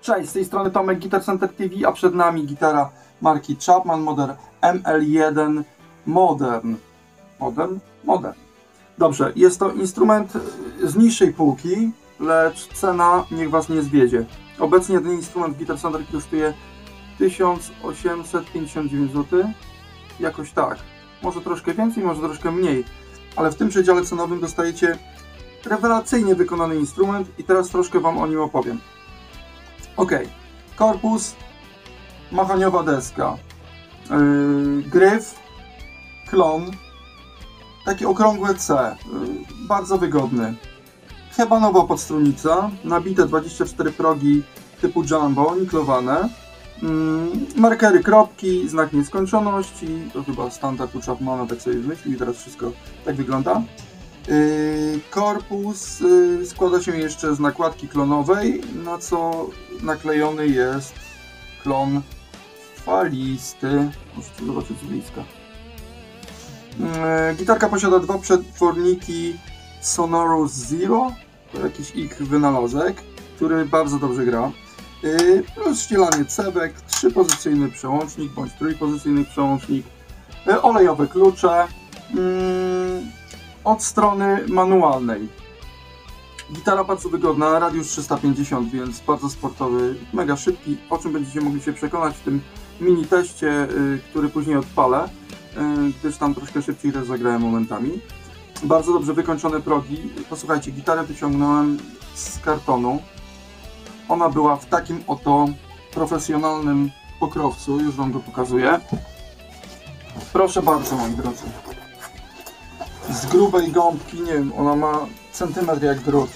Cześć, z tej strony Tomek, Guitar Center TV, a przed nami gitara marki Chapman Modern ML1 Modern. Modern. Dobrze, jest to instrument z niższej półki, lecz cena niech Was nie zwiedzie. Obecnie ten instrument Guitar Center kosztuje 1859 zł. Jakoś tak. Może troszkę więcej, może troszkę mniej. Ale w tym przedziale cenowym dostajecie rewelacyjnie wykonany instrument i teraz troszkę Wam o nim opowiem. Ok, korpus, mahoniowa deska, gryf, klon, takie okrągłe C, bardzo wygodny. Hebanowa podstrunica, nabite 24 progi typu jumbo, niklowane, markery kropki, znak nieskończoności, to chyba standard u Chapmana, tak sobie wymyślił i teraz wszystko tak wygląda. Korpus składa się jeszcze z nakładki klonowej, na co naklejony jest klon falisty. Możecie zobaczyć z bliska. Gitarka posiada dwa przetworniki Sonorous Zero, to jakiś ich wynalazek, który bardzo dobrze gra. Rozścielanie cewek, 3-pozycyjny przełącznik bądź trójpozycyjny przełącznik, olejowe klucze. Od strony manualnej. Gitara bardzo wygodna, radius 350, więc bardzo sportowy, mega szybki, o czym będziecie mogli się przekonać w tym mini teście, który później odpalę, gdyż tam troszkę szybciej też zagrałem momentami. Bardzo dobrze wykończone progi. Posłuchajcie, gitarę wyciągnąłem z kartonu. Ona była w takim oto profesjonalnym pokrowcu, już Wam go pokazuję. Proszę bardzo, moi drodzy. Z grubej gąbki, nie wiem, ona ma centymetr jak drut.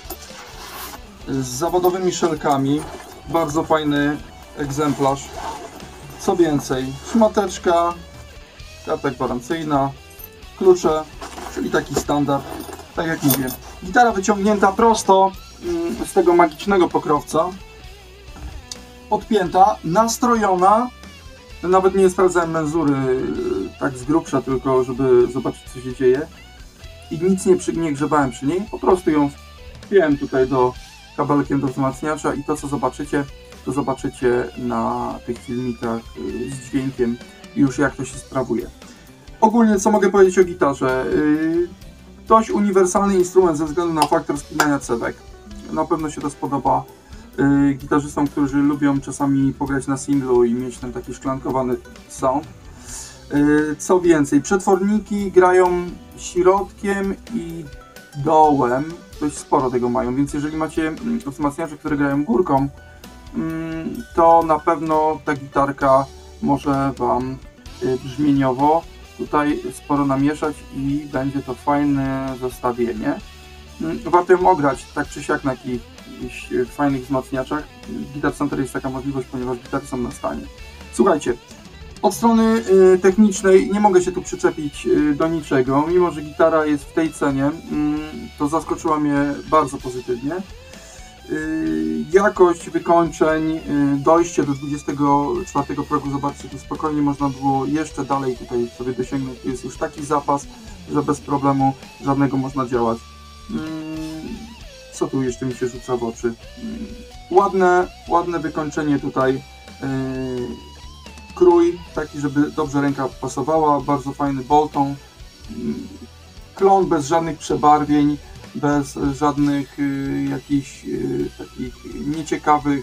Z zawodowymi szelkami. Bardzo fajny egzemplarz. Co więcej, szmateczka, karta gwarancyjna, klucze, czyli taki standard, tak jak mówię. Gitara wyciągnięta prosto z tego magicznego pokrowca. Odpięta, nastrojona. Nawet nie sprawdzałem menzury tak z grubsza, tylko żeby zobaczyć, co się dzieje. I nic nie grzebałem przy niej. Po prostu ją wpiąłem tutaj do kabelkiem do wzmacniacza i to, co zobaczycie, to zobaczycie na tych filmikach z dźwiękiem i już jak to się sprawuje. Ogólnie, co mogę powiedzieć o gitarze? Dość uniwersalny instrument ze względu na faktor spinania cewek. Na pewno się to spodoba gitarzystom, którzy lubią czasami pograć na singlu i mieć ten taki szklankowany sound. Co więcej, przetworniki grają środkiem i dołem, dość sporo tego mają, więc jeżeli macie wzmacniacze, które grają górką, to na pewno ta gitarka może Wam brzmieniowo tutaj sporo namieszać i będzie to fajne zestawienie. Warto ją ograć tak czy siak na jakichś fajnych wzmacniaczach. Guitar Center jest taka możliwość, ponieważ gitary są na stanie. Słuchajcie, od strony technicznej nie mogę się tu przyczepić do niczego, mimo że gitara jest w tej cenie, to zaskoczyła mnie bardzo pozytywnie. Jakość wykończeń, dojście do 24 progu, zobaczcie, tu spokojnie można było jeszcze dalej tutaj sobie dosięgnąć, tu jest już taki zapas, że bez problemu żadnego można działać. Co tu jeszcze mi się rzuca w oczy? Ładne wykończenie tutaj, krój taki, żeby dobrze ręka pasowała, bardzo fajny bolton, klon bez żadnych przebarwień, bez żadnych jakichś takich nieciekawych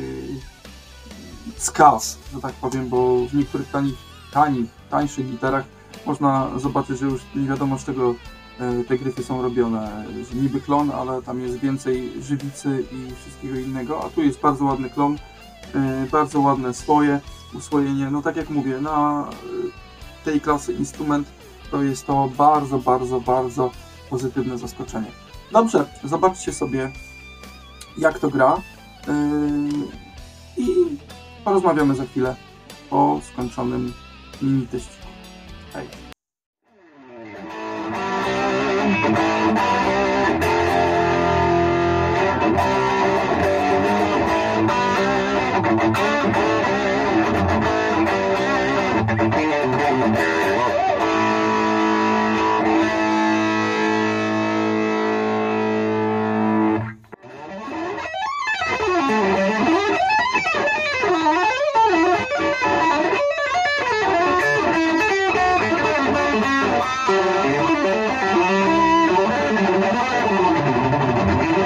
skaz, że tak powiem, bo w niektórych tańszych gitarach można zobaczyć, że już nie wiadomo, z czego te gryfy są robione. Niby klon, ale tam jest więcej żywicy i wszystkiego innego, a tu jest bardzo ładny klon, bardzo ładne uswojenie. No tak jak mówię, na tej klasy instrument to jest to bardzo pozytywne zaskoczenie. Dobrze, zobaczcie sobie, jak to gra i porozmawiamy za chwilę po skończonym mini teściku. Hej!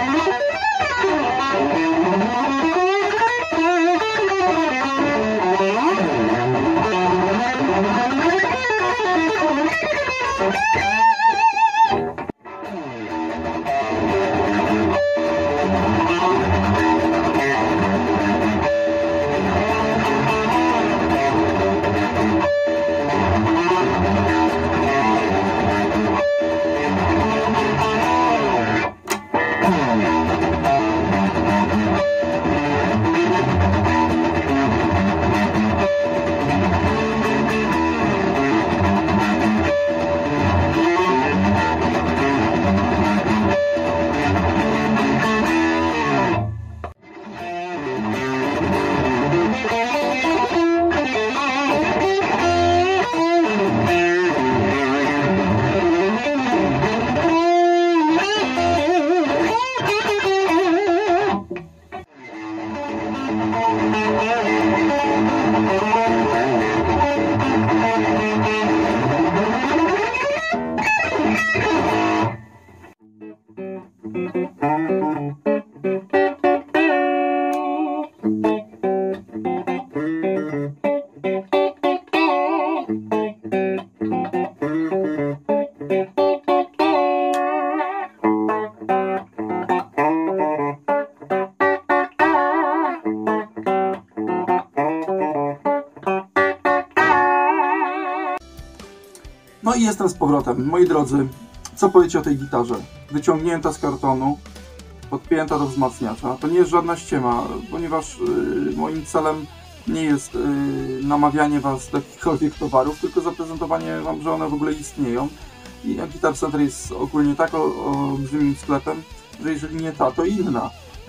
No i jestem z powrotem. Moi drodzy, co powiecie o tej gitarze? Wyciągnięta z kartonu, podpięta do wzmacniacza. To nie jest żadna ściema, ponieważ moim celem nie jest namawianie Was do jakichkolwiek towarów, tylko zaprezentowanie Wam, że one w ogóle istnieją. I Guitar Center jest ogólnie tak olbrzymim sklepem, że jeżeli nie ta, to inna.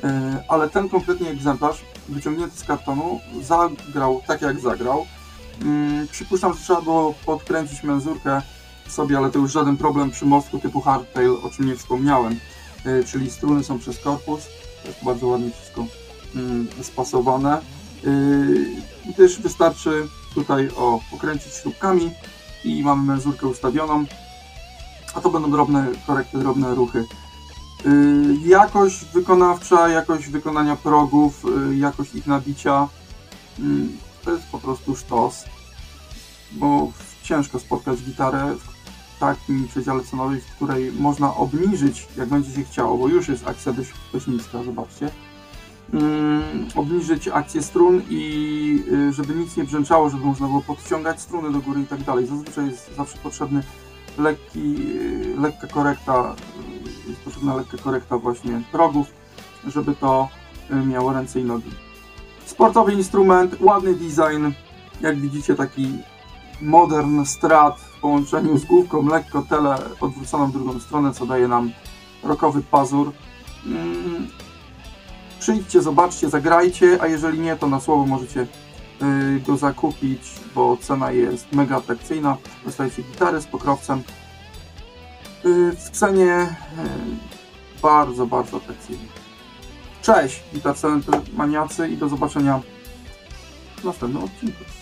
Ale ten konkretnie egzemplarz, wyciągnięty z kartonu, zagrał tak jak zagrał. Przypuszczam, że trzeba było podkręcić menzurkę sobie, ale to już żaden problem przy mostku typu hardtail, o czym nie wspomniałem. Czyli struny są przez korpus, to jest bardzo ładnie wszystko spasowane. I też wystarczy tutaj pokręcić śrubkami i mamy menzurkę ustawioną, a to będą drobne korekty, drobne ruchy. Jakość wykonawcza, jakość wykonania progów, jakość ich nabicia, to jest po prostu sztos, bo ciężko spotkać gitarę w takim przedziale cenowym, w której można obniżyć, jak będzie się chciało, bo już jest akcja dość niska, zobaczcie. Obniżyć akcję strun i żeby nic nie brzęczało, żeby można było podciągać struny do góry i tak dalej. Zazwyczaj jest zawsze potrzebny lekka korekta właśnie progów, żeby to miało ręce i nogi. Sportowy instrument, ładny design, jak widzicie taki modern Strat w połączeniu z główką lekko tele odwróconą w drugą stronę, co daje nam rockowy pazur. Przyjdźcie, zobaczcie, zagrajcie, a jeżeli nie, to na słowo możecie go zakupić, bo cena jest mega atrakcyjna. Dostajecie gitarę z pokrowcem w cenie bardzo, bardzo atrakcyjnej. Cześć, Guitar Center maniacy i do zobaczenia w następnym odcinku.